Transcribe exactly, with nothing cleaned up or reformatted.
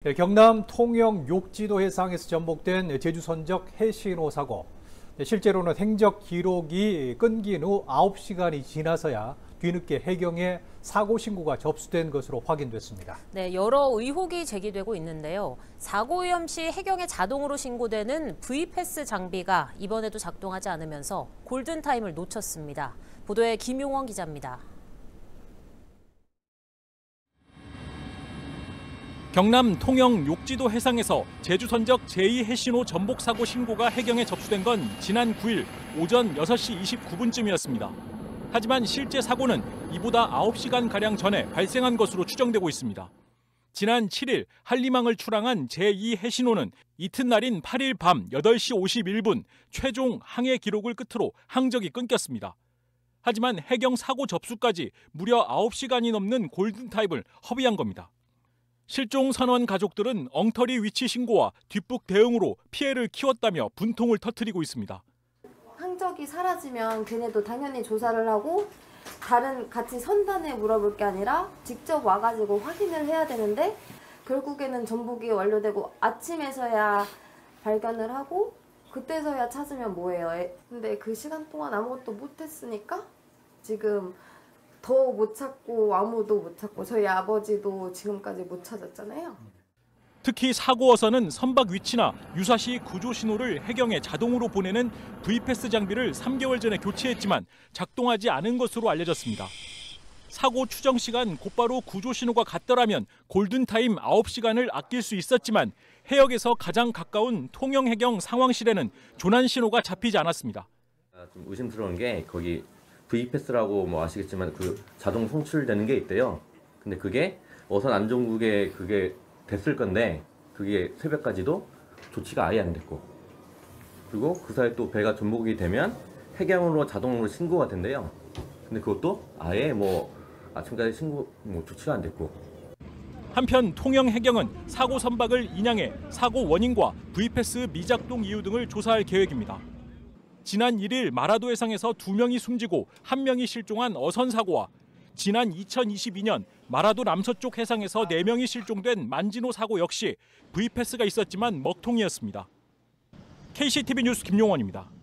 네, 경남 통영 욕지도 해상에서 전복된 제주 선적 해신호 사고. 네, 실제로는 행적 기록이 끊긴 후 아홉 시간이 지나서야 뒤늦게 해경에 사고 신고가 접수된 것으로 확인됐습니다. 네, 여러 의혹이 제기되고 있는데요. 사고 위험 시 해경에 자동으로 신고되는 브이패스 장비가 이번에도 작동하지 않으면서 골든타임을 놓쳤습니다. 보도에 김용원 기자입니다. 경남 통영 욕지도 해상에서 제주 선적 제이 해신호 전복 사고 신고가 해경에 접수된 건 지난 구 일 오전 여섯 시 이십구 분쯤이었습니다. 하지만 실제 사고는 이보다 아홉 시간가량 전에 발생한 것으로 추정되고 있습니다. 지난 칠 일 한림항을 출항한 제이 해신호는 이튿날인 팔 일 밤 여덟 시 오십일 분 최종 항해 기록을 끝으로 항적이 끊겼습니다. 하지만 해경 사고 접수까지 무려 아홉 시간이 넘는 골든타임을 허비한 겁니다. 실종 선원 가족들은 엉터리 위치 신고와 뒷북 대응으로 피해를 키웠다며 분통을 터뜨리고 있습니다. 항적이 사라지면 걔네도 당연히 조사를 하고 다른 같이 선단에 물어볼 게 아니라 직접 와가지고 확인을 해야 되는데 결국에는 전복이 완료되고 아침에서야 발견을 하고 그때서야 찾으면 뭐해요. 근데 그 시간 동안 아무것도 못했으니까 지금 더 못 찾고 아무도 못 찾고 저희 아버지도 지금까지 못 찾았잖아요. 특히 사고어선은 선박 위치나 유사시 구조 신호를 해경에 자동으로 보내는 브이패스 장비를 삼 개월 전에 교체했지만 작동하지 않은 것으로 알려졌습니다. 사고 추정 시간 곧바로 구조 신호가 갔더라면 골든타임 아홉 시간을 아낄 수 있었지만 해역에서 가장 가까운 통영해경 상황실에는 조난 신호가 잡히지 않았습니다. 좀 의심스러운 게 거기 브이패스라고 뭐 아시겠지만 그 자동 송출되는 게 있대요. 근데 그게 어선 안전국에 그게 됐을 건데 그게 새벽까지도 조치가 아예 안 됐고 그리고 그 사이 또 배가 전복이 되면 해경으로 자동으로 신고가 된대요. 근데 그것도 아예 뭐 아침까지 신고 뭐 조치가 안 됐고. 한편 통영해경은 사고 선박을 인양해 사고 원인과 브이패스 미작동 이유 등을 조사할 계획입니다. 지난 일 일 마라도 해상에서 두 명이 숨지고 한 명이 실종한 어선 사고와 지난 이천이십이 년 마라도 남서쪽 해상에서 네 명이 실종된 만진호 사고 역시 브이패스가 있었지만 먹통이었습니다. 케이씨티비 뉴스 김용원입니다.